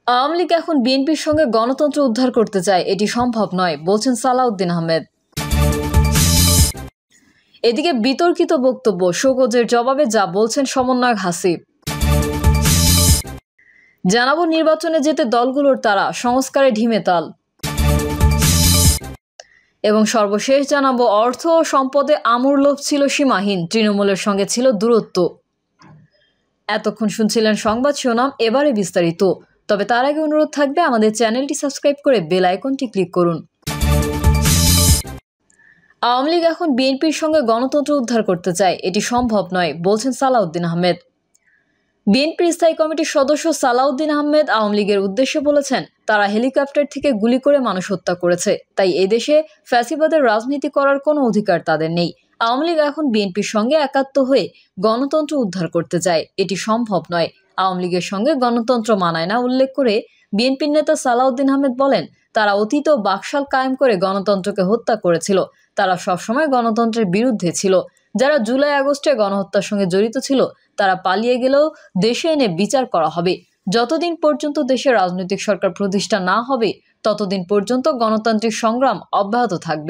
আওয়ামী লীগ এখন বিএনপির সঙ্গে গণতন্ত্র উদ্ধার করতে চায়, এটি সম্ভব নয় বলছেন সালাউদ্দিন আহমেদ। এদিকে বিতর্কিত বক্তব্য, শোকজের জবাবে যা বলছেন সমন্বয়ক হাসিব। জানাবো নির্বাচনে যেতে দলগুলোর তারা, সংস্কারে ঢিমে তাল। এবং সর্বশেষ জানাবো অর্থ ও সম্পদে আমূর লোভ ছিল সীমাহীন, তৃণমূলের সঙ্গে ছিল দূরত্ব। এতক্ষণ শুনছিলেন সংবাদ শিরোনাম, এবারে বিস্তারিত। তবে তার আগে অনুরোধ থাকবে আমাদের চ্যানেলটি সাবস্ক্রাইব করে বেল আইকনটি ক্লিক করুন। আওয়ামী লীগ এখন বিএনপির সঙ্গে গণতন্ত্র উদ্ধার করতে চায়, এটি সম্ভব নয় বলছেন সালাউদ্দিন আহমেদ। বিএনপির স্থায়ী কমিটির সদস্য সালাউদ্দিন আহমেদ আওয়ামী লীগের উদ্দেশ্যে বলেছেন, তারা হেলিকপ্টার থেকে গুলি করে মানুষ হত্যা করেছে, তাই এদেশে ফ্যাসিবাদের রাজনীতি করার কোনো অধিকার তাদের নেই। আওয়ামী লীগ এখন বিএনপির সঙ্গে একাত্ম হয়ে গণতন্ত্র উদ্ধার করতে চায়, এটি সম্ভব নয়। আওয়ামী লীগের সঙ্গে গণতন্ত্র মানায় না উল্লেখ করে বিএনপির নেতা সালাউদ্দিন আহমেদ বলেন, তারা অতীত বাকশাল কায়েম করে গণতন্ত্রকে হত্যা করেছিল। তারা সবসময় গণতন্ত্রের বিরুদ্ধে ছিল। যারা জুলাই আগস্টে গণহত্যার সঙ্গে জড়িত ছিল তারা পালিয়ে গেলেও দেশে এনে বিচার করা হবে। যতদিন পর্যন্ত দেশে রাজনৈতিক সরকার প্রতিষ্ঠা না হবে ততদিন পর্যন্ত গণতান্ত্রিক সংগ্রাম অব্যাহত থাকবে।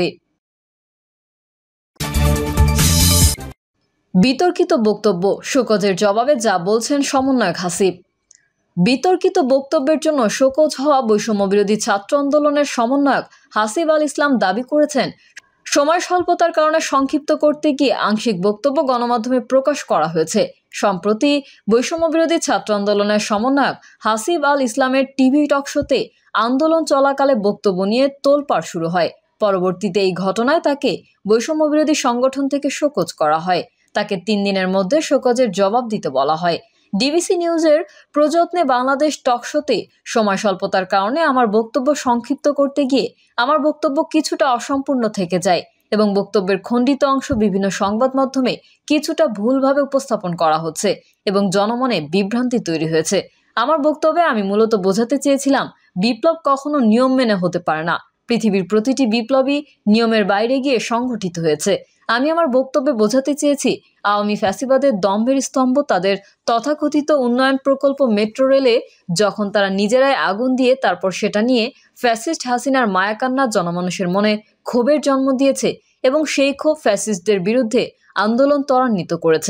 বিতর্কিত বক্তব্য, শোকজের জবাবে যা বলছেন সমন্বয়ক হাসিব। বিতর্কিত বক্তব্যের জন্য শোকজ হওয়া বৈষম্য বিরোধী ছাত্র আন্দোলনের সমন্বয়ক হাসিব আল ইসলাম দাবি করেছেন, সময় স্বল্পতার কারণে সংক্ষিপ্ত করতে গিয়ে আংশিক বক্তব্য গণমাধ্যমে প্রকাশ করা হয়েছে। সম্প্রতি বৈষম্য বিরোধী ছাত্র আন্দোলনের সমন্বয়ক হাসিব আল ইসলামের টিভি টকশোতে আন্দোলন চলাকালে বক্তব্য নিয়ে তোলপাড় শুরু হয়। পরবর্তীতে এই ঘটনায় তাকে বৈষম্য বিরোধী সংগঠন থেকে শোকজ করা হয়। তাকে 3 দিনের মধ্যে শোকজের জবাব দিতে বলা হয়। ডিবিসি নিউজের প্রযত্নে বাংলাদেশ টকশোতে সময় স্বল্পতার কারণে আমার বক্তব্য সংক্ষিপ্ত করতে গিয়ে আমার বক্তব্য কিছুটা অসম্পূর্ণ থেকে যায় এবং বক্তব্যের খণ্ডিত অংশ বিভিন্ন সংবাদ মাধ্যমে কিছুটা ভুলভাবে উপস্থাপন করা হচ্ছে এবং জনমনে বিভ্রান্তি তৈরি হয়েছে। আমার বক্তব্যে আমি মূলত বোঝাতে চেয়েছিলাম, বিপ্লব কখনো নিয়ম মেনে হতে পারে না। পৃথিবীর প্রতিটি বিপ্লবই নিয়মের বাইরে গিয়ে সংঘটিত হয়েছে। আমি আমার বক্তব্যে বোঝাতে চেয়েছি, আওয়ামী ফ্যাসিবাদের দম্ভের স্তম্ভ তাদের তথাকথিত উন্নয়ন প্রকল্প মেট্রো রেলে যখন তারা নিজেরাই আগুন দিয়ে তারপর সেটা নিয়ে ফ্যাসিস্ট হাসিনার মায়াকান্না জনমানুষের মনে ক্ষোভের জন্ম দিয়েছে এবং সেই ক্ষোভ ফ্যাসিস্টদের বিরুদ্ধে আন্দোলন ত্বরান্বিত করেছে।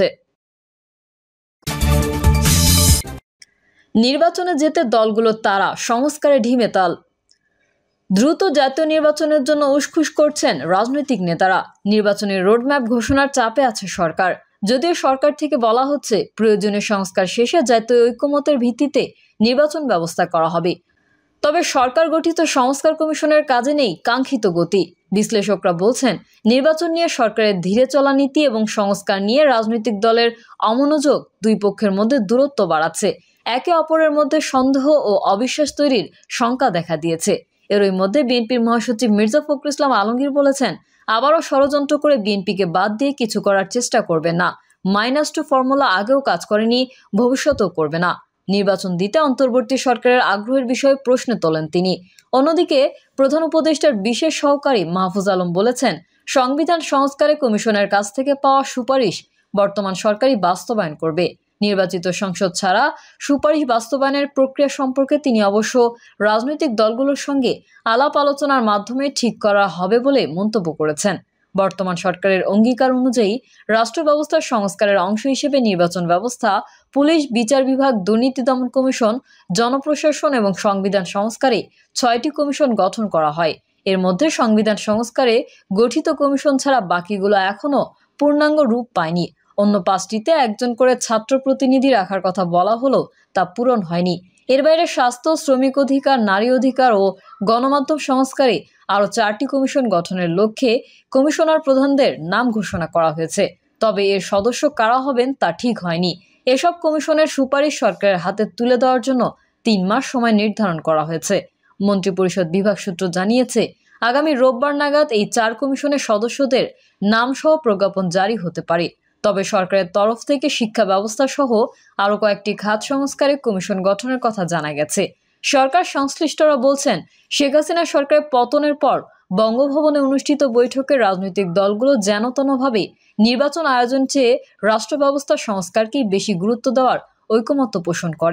নির্বাচনে যেতে দলগুলোর তারা, সংস্কারে ঢিমে তাল। দ্রুত জাতীয় নির্বাচনের জন্য উসখুস করছেন রাজনৈতিক নেতারা। নির্বাচনের রোডম্যাপ ঘোষণার চাপে আছে সরকার। যদিও সরকার থেকে বলা হচ্ছে প্রয়োজনীয় সংস্কার শেষে জাতীয় ঐক্যমতের ভিত্তিতে নির্বাচন ব্যবস্থা করা হবে, তবে সরকার গঠিত সংস্কার কমিশনের কাজে নেই কাঙ্ক্ষিত গতি। বিশ্লেষকরা বলছেন, নির্বাচন নিয়ে সরকারের ধীরে চলা নীতি এবং সংস্কার নিয়ে রাজনৈতিক দলের অমনোযোগ দুই পক্ষের মধ্যে দূরত্ব বাড়াচ্ছে। একে অপরের মধ্যে সন্দেহ ও অবিশ্বাস তৈরির শঙ্কা দেখা দিয়েছে। এরই মধ্যে বিএনপির মহাসচিব মির্জা ফখরুল ইসলাম আলমগীর বলেছেন, আবারও ষড়যন্ত্র করে বিএনপিকে বাদ দিয়ে কিছু করার চেষ্টা করবে না। -2 ফর্মুলা আগেও কাজ করেনি, ভবিষ্যতেও করবে না। নির্বাচন দিতে অন্তর্বর্তী সরকারের আগ্রহের বিষয়ে প্রশ্ন তোলেন তিনি। অন্যদিকে প্রধান উপদেষ্টার বিশেষ সহকারী মাহফুজ আলম বলেছেন, সংবিধান সংস্কারে কমিশনের কাছ থেকে পাওয়া সুপারিশ বর্তমান সরকারই বাস্তবায়ন করবে। নির্বাচিত সংসদ ছাড়া সুপারিশ বাস্তবায়নের প্রক্রিয়া সম্পর্কে তিনি অবশ্য রাজনৈতিক দলগুলোর সঙ্গে আলাপ আলোচনার মাধ্যমে ঠিক করা হবে বলে মন্তব্য করেছেন। বর্তমান সরকারের অঙ্গীকার অনুযায়ী রাষ্ট্র ব্যবস্থার সংস্কারের অংশ হিসেবে নির্বাচন ব্যবস্থা, পুলিশ, বিচার বিভাগ, দুর্নীতি দমন কমিশন, জনপ্রশাসন এবং সংবিধান সংস্কারে 6টি কমিশন গঠন করা হয়। এর মধ্যে সংবিধান সংস্কারে গঠিত কমিশন ছাড়া বাকিগুলো এখনো পূর্ণাঙ্গ রূপ পায়নি। অন্য 5টিতে একজন করে ছাত্র প্রতিনিধি রাখার কথা বলা হলেও তা পূরণ হয়নি। এর বাইরে স্বাস্থ্য, শ্রমিক অধিকার, নারী অধিকার ও গণমাধ্যম সংস্কারে আরও 4টি কমিশন গঠনের লক্ষ্যে কমিশনার প্রধানদের নাম ঘোষণা করা হয়েছে। তবে এর সদস্য কারা হবেন তা ঠিক হয়নি। এসব কমিশনের সুপারিশ সরকারের হাতে তুলে দেওয়ার জন্য 3 মাস সময় নির্ধারণ করা হয়েছে। মন্ত্রিপরিষদ বিভাগ সূত্র জানিয়েছে, আগামী রোববার নাগাদ এই 4 কমিশনের সদস্যদের নামসহ প্রজ্ঞাপন জারি হতে পারে। তবে সরকারের তরফ থেকে শিক্ষা ব্যবস্থা সহ আরও কয়েকটি খাত সংস্কারে কমিশন গঠনের কথা জানা গেছে। সরকার সংশ্লিষ্টরা বলছেন, শেখ হাসিনা সরকারের পতনের পর বঙ্গভবনে অনুষ্ঠিত বৈঠকে রাজনৈতিক দলগুলো যেনতেনভাবে নির্বাচন আয়োজন চেয়ে রাষ্ট্র ব্যবস্থা সংস্কারকেই বেশি গুরুত্ব দেওয়ার ঐকমত্য পোষণ করে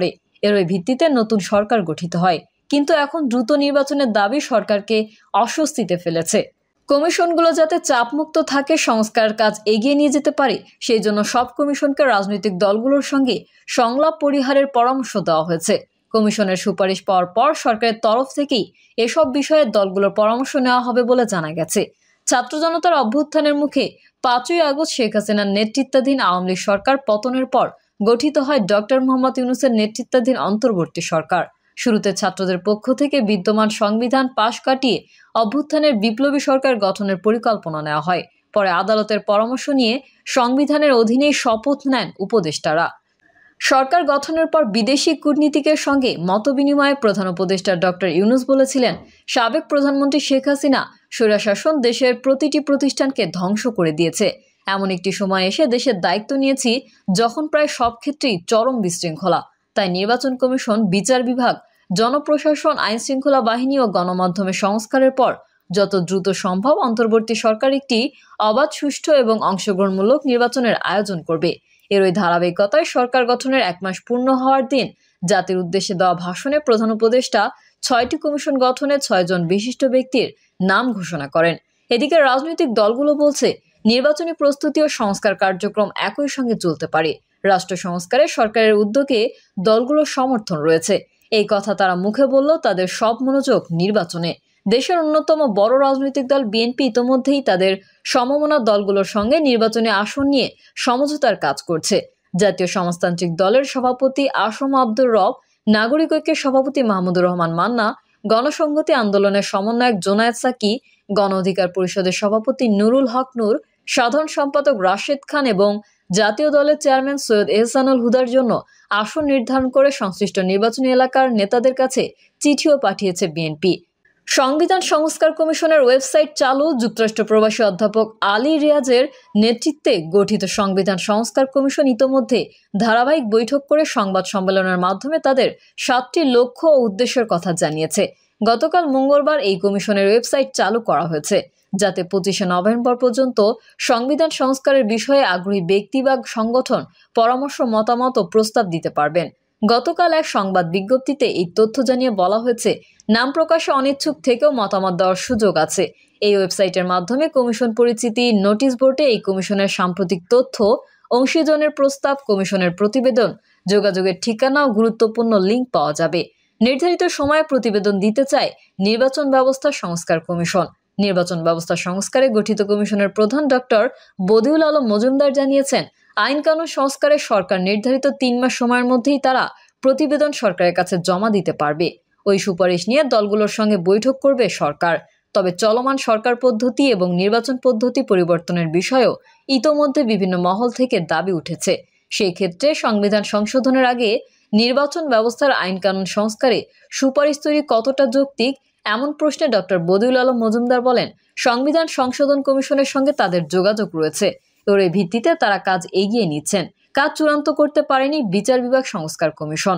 এরই ভিত্তিতে নতুন সরকার গঠিত হয়। কিন্তু এখন দ্রুত নির্বাচনের দাবি সরকারকে অস্বস্তিতে ফেলেছে। কমিশনগুলো যাতে চাপমুক্ত থাকে, সংস্কার কাজ এগিয়ে নিয়ে যেতে পারে, সেই জন্য সব কমিশনকে রাজনৈতিক দলগুলোর সঙ্গে সংলাপ পরিহারের পরামর্শ দেওয়া হয়েছে। কমিশনের সুপারিশ পাওয়ার পর সরকারের তরফ থেকেই এসব বিষয়ে দলগুলোর পরামর্শ নেওয়া হবে বলে জানা গেছে। ছাত্র জনতার অভ্যুত্থানের মুখে 5ই আগস্ট শেখ হাসিনার নেতৃত্বাধীন আওয়ামী লীগ সরকার পতনের পর গঠিত হয় ডক্টর মোহাম্মদ ইউনূসের নেতৃত্বাধীন অন্তর্বর্তী সরকার। শুরুতে ছাত্রদের পক্ষ থেকে বিদ্যমান সংবিধান পাশ কাটিয়ে অভ্যুত্থানের বিপ্লবী সরকার গঠনের পরিকল্পনা নেওয়া হয়। পরে আদালতের পরামর্শ নিয়ে সংবিধানের অধীনেই শপথ নেন উপদেষ্টারা। সরকার গঠনের পর বিদেশি কূটনীতিকের সঙ্গে মতবিনিময়ে প্রধান উপদেষ্টা ডক্টর ইউনূস বলেছিলেন, সাবেক প্রধানমন্ত্রী শেখ হাসিনা স্বৈরশাসন দেশের প্রতিটি প্রতিষ্ঠানকে ধ্বংস করে দিয়েছে। এমন একটি সময় এসে দেশের দায়িত্ব নিয়েছি যখন প্রায় সব ক্ষেত্রেই চরম বিশৃঙ্খলা। তাই নির্বাচন কমিশন, বিচার বিভাগ, জনপ্রশাসন, আইন শৃঙ্খলা বাহিনী ও গণমাধ্যমের সংস্কারের পর যত দ্রুত সম্ভব অন্তর্বর্তী সরকার একটি অবাধ, সুষ্ঠু এবং অংশগ্রহণমূলক নির্বাচনের আয়োজন করবে। এরই ধারাবাহিকতায় সরকার গঠনের 1 মাস পূর্ণ হওয়ার দিন জাতির উদ্দেশ্যে দেওয়া ভাষণে প্রধান উপদেষ্টা 6টি কমিশন গঠনে 6 জন বিশিষ্ট ব্যক্তির নাম ঘোষণা করেন। এদিকে রাজনৈতিক দলগুলো বলছে, নির্বাচনী প্রস্তুতি ও সংস্কার কার্যক্রম একই সঙ্গে চলতে পারে। রাষ্ট্র সংস্কারে সরকারের উদ্যোগে দলগুলোর সমর্থন রয়েছে। এই কথা তারা মুখে বললেও তাদের সব মনোযোগ নির্বাচনে। দেশের অন্যতম বড় রাজনৈতিক দল বিএনপি ইতোমধ্যেই তাদের সমমনা দলগুলোর সঙ্গে নির্বাচনী আসন নিয়ে সমঝোতার কাজ করছে। জাতীয় সমাজতান্ত্রিক দলের সভাপতি আসম আব্দুর রব, নাগরিক ঐক্যের সভাপতি মাহমুদুর রহমান মান্না, গণসংহতি আন্দোলনের সমন্বয়ক জোনায়েদ সাকি, গণ অধিকার পরিষদের সভাপতি নুরুল হক নূর, সাধারণ সম্পাদক রাশেদ খান এবং জাতীয় দলের চেয়ারম্যান সৈয়দ এহসানুল হুদার জন্য আসন নির্ধারণ করে সংশ্লিষ্ট নির্বাচনী এলাকার নেতাদের কাছে চিঠিও পাঠিয়েছে বিএনপি। সংবিধান সংস্কার কমিশনের ওয়েবসাইট চালু। যুক্তরাষ্ট্র প্রবাসী অধ্যাপক আলী রিয়াজের নেতৃত্বে গঠিত সংবিধান সংস্কার কমিশন ইতোমধ্যে ধারাবাহিক বৈঠক করে সংবাদ সম্মেলনের মাধ্যমে তাদের 7টি লক্ষ্য ও উদ্দেশ্যের কথা জানিয়েছে। গতকাল মঙ্গলবার এই কমিশনের ওয়েবসাইট চালু করা হয়েছে, যাতে 25শে নভেম্বর পর্যন্ত সংবিধান সংস্কারের বিষয়ে আগ্রহী ব্যক্তি বা সংগঠন পরামর্শ, মতামত ও প্রস্তাব দিতে পারবেন। গতকাল এক সংবাদ বিজ্ঞপ্তিতে এই তথ্য জানিয়ে বলা হয়েছে, নাম প্রকাশে অনিচ্ছুক থেকেও মতামত দেওয়ার সুযোগ আছে। এই ওয়েবসাইটের মাধ্যমে কমিশন পরিচিতি, নোটিশ বোর্ডে এই কমিশনের সাম্প্রতিক তথ্য, অংশীজনের প্রস্তাব, কমিশনের প্রতিবেদন, যোগাযোগের ঠিকানা ও গুরুত্বপূর্ণ লিঙ্ক পাওয়া যাবে। নির্ধারিত সময়ে প্রতিবেদন দিতে চায় নির্বাচন ব্যবস্থা সংস্কার কমিশন। নির্বাচন ব্যবস্থা সংস্কারে গঠিত কমিশনের প্রধান ডক্টর বদিউল আলম মজুমদার জানিয়েছেন, আইন কানুন সংস্কারে সরকার নির্ধারিত 3 মাস সময়ের মধ্যেই তারা প্রতিবেদন সরকারের কাছে জমা দিতে পারবে। ওই সুপারিশ নিয়ে দলগুলোর সঙ্গে বৈঠক করবে সরকার। তবে চলমান সরকার পদ্ধতি এবং নির্বাচন পদ্ধতি পরিবর্তনের বিষয়েও ইতোমধ্যে বিভিন্ন মহল থেকে দাবি উঠেছে। সেই ক্ষেত্রে সংবিধান সংশোধনের আগে নির্বাচন ব্যবস্থার আইন কানুন সংস্কারে সুপারিশ তৈরি কতটা যৌক্তিক, এমন প্রশ্নে ডক্টর বদিউল আলম মজুমদার বলেন, সংবিধান সংশোধন কমিশনের সঙ্গে তাদের যোগাযোগ রয়েছে। এর ভিত্তিতে তারা কাজ এগিয়ে নিচ্ছেন। কাজ চূড়ান্ত করতে পারেনি বিচার বিভাগ সংস্কার কমিশন।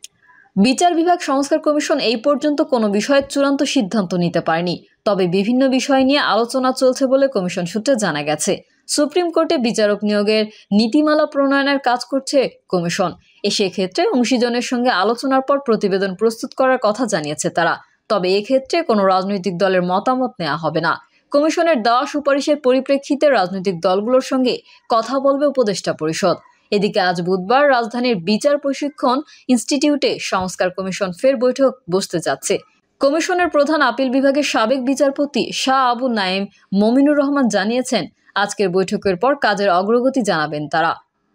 বিচার বিভাগ সংস্কার কমিশন এই পর্যন্ত কোনো বিষয়ে চূড়ান্ত সিদ্ধান্ত নিতে পারেনি। তবে বিভিন্ন বিষয় নিয়ে আলোচনা চলছে বলে কমিশন সূত্রে জানা গেছে। সুপ্রিম কোর্টে বিচারক নিয়োগের নীতিমালা প্রণয়নের কাজ করছে কমিশন। সেক্ষেত্রে অংশীজনের সঙ্গে আলোচনার পর প্রতিবেদন প্রস্তুত করার কথা জানিয়েছে তারা। তবে এক্ষেত্রে কোনো রাজনৈতিক দলের মতামত নেওয়া হবে না। কমিশনের দেওয়া সুপারিশের পরিপ্রেক্ষিতে রাজনৈতিক দলগুলোর সঙ্গে কথা বলবে উপদেষ্টা পরিষদ। এদিকে আজ বুধবার রাজধানীর বিচার প্রশিক্ষণ ইনস্টিটিউটে সংস্কার কমিশন ফের বৈঠক বসতে যাচ্ছে। কমিশনের প্রধান আপিল বিভাগের সাবেক বিচারপতি শাহ আবু নাইম মমিনুর রহমান জানিয়েছেন, আজকের বৈঠকের পর কাজের অগ্রগতি জানাবেন তারা।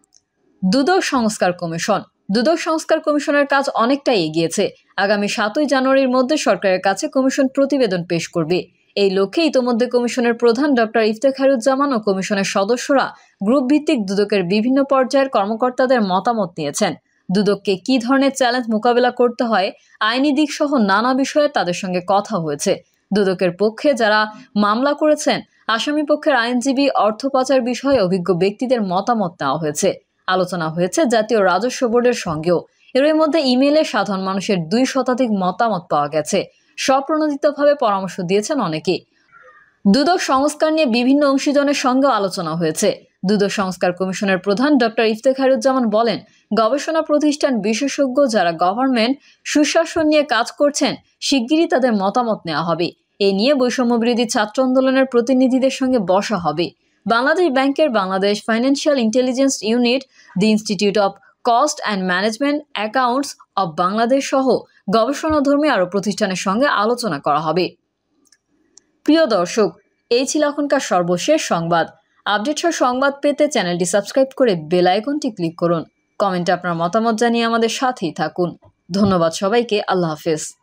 দুদক সংস্কার কমিশন। দুদক সংস্কার কমিশনের কাজ অনেকটাই এগিয়েছে। আগামী 7ই জানুয়ারির মধ্যে সরকারের কাছে কমিশন প্রতিবেদন পেশ করবে। এই লক্ষ্যে ইতোমধ্যে কমিশনের প্রধান ডক্টর ইফতেখারুজ্জামান ও কমিশনের সদস্যরা গ্রুপ ভিত্তিক দুদকের বিভিন্ন পর্যায়ের কর্মকর্তাদের মতামত নিয়েছেন। দুদককে কী ধরনের চ্যালেঞ্জ মোকাবেলা করতে হয়, আইনি দিক সহ নানা বিষয়ে তাদের সঙ্গে কথা হয়েছে। দুদকের পক্ষে যারা মামলা করেছেন, আসামি পক্ষের আইনজীবী, অর্থ পাচার বিষয়ে অভিজ্ঞ ব্যক্তিদের মতামত নেওয়া হয়েছে। আলোচনা হয়েছে জাতীয় রাজস্ব বোর্ডের সঙ্গেও। এর মধ্যে ইমেইলে সাধারণ মানুষের 2 শতাধিক মতামত পাওয়া গেছে। স্বপ্রণোদিতভাবে পরামর্শ দিয়েছেন অনেকে। দুদক সংস্কার নিয়ে বিভিন্ন অংশীজনের সঙ্গে আলোচনা হয়েছে। দুদক সংস্কার কমিশনের প্রধান ডক্টর ইফতেখারুজ্জামান বলেন, গবেষণা প্রতিষ্ঠান, বিশেষজ্ঞ যারা গভর্নমেন্ট সুশাসন নিয়ে কাজ করছেন, শিগগিরই তাদের মতামত নেওয়া হবে। এ নিয়ে বৈষম্য বিরোধী ছাত্র আন্দোলনের প্রতিনিধিদের সঙ্গে বসা হবে। বাংলাদেশ ব্যাংকের Bangladesh financial intelligence unit, the institute of cost and management accounts of Bangladesh সহ গবেষণাধর্মী আরও প্রতিষ্ঠানের সঙ্গে আলোচনা করা হবে। প্রিয় দর্শক, এই ছিল এখনকার সর্বশেষ সংবাদ। আপডেট সহ সংবাদ পেতে চ্যানেলটি সাবস্ক্রাইব করে বেল আইকনটি ক্লিক করুন। কমেন্টে আপনার মতামত জানিয়ে আমাদের সাথেই থাকুন। ধন্যবাদ সবাইকে। আল্লাহ হাফেজ।